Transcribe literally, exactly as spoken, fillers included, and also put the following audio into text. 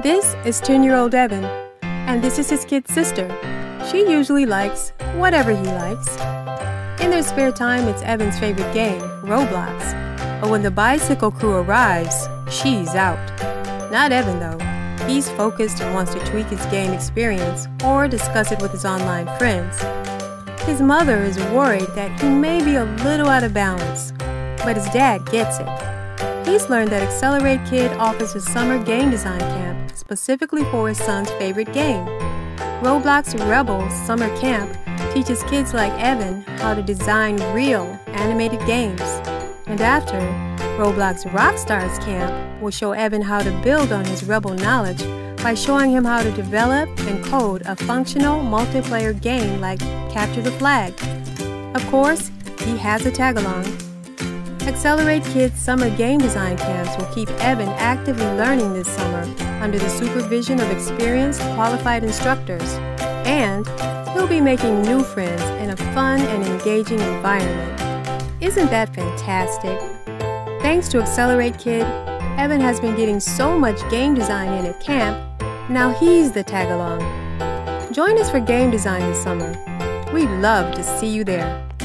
This is ten-year-old Evan, and this is his kid sister. She usually likes whatever he likes. In their spare time, it's Evan's favorite game, Roblox. But when the bicycle crew arrives, she's out. Not Evan, though. He's focused and wants to tweak his game experience or discuss it with his online friends. His mother is worried that he may be a little out of balance, but his dad gets it. He's learned that Accelerate Kid offers a summer game design camp specifically for his son's favorite game. Roblox Rebels Summer Camp teaches kids like Evan how to design real animated games. And after, Roblox Rockstars Camp will show Evan how to build on his Rebel knowledge by showing him how to develop and code a functional multiplayer game like Capture the Flag. Of course, he has a tag-along. Accelerate Kids Summer Game Design Camps will keep Evan actively learning this summer under the supervision of experienced, qualified instructors. And he'll be making new friends in a fun and engaging environment. Isn't that fantastic? Thanks to Accelerate Kid, Evan has been getting so much game design in at camp, now he's the tag-along. Join us for game design this summer. We'd love to see you there.